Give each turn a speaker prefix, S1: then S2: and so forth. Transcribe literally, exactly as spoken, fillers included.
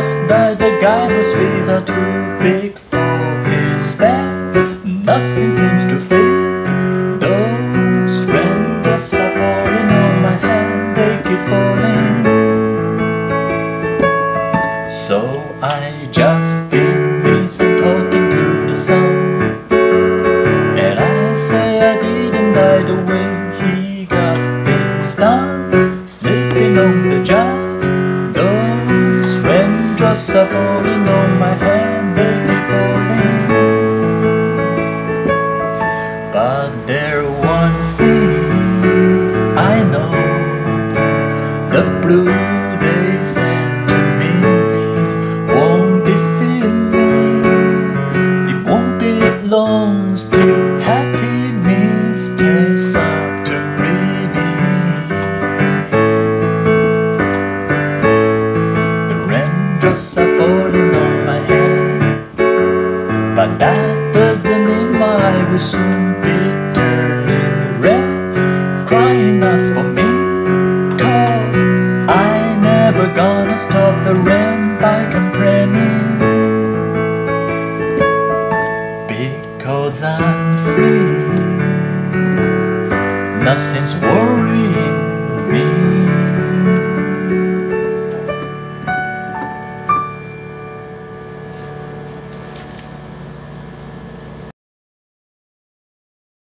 S1: passed by the guy whose fees are too big for his bed. Nothing seems to fit. Those raindrops are falling on my head, they keep falling. So I just been busy talking to the sun, and I say I didn't die the way he got things done, sleeping on the job. Those raindrops are falling on my head, they keep falling. But there one thing I know, the blue they send to me won't defeat me. It won't be long till happiness takes up to greet me. The raindrops are falling on my head, but that doesn't mean my will soon be turning red, crying us for me. Cause I never gonna stop the rain by complaining, because I'm free. Nothing's worrying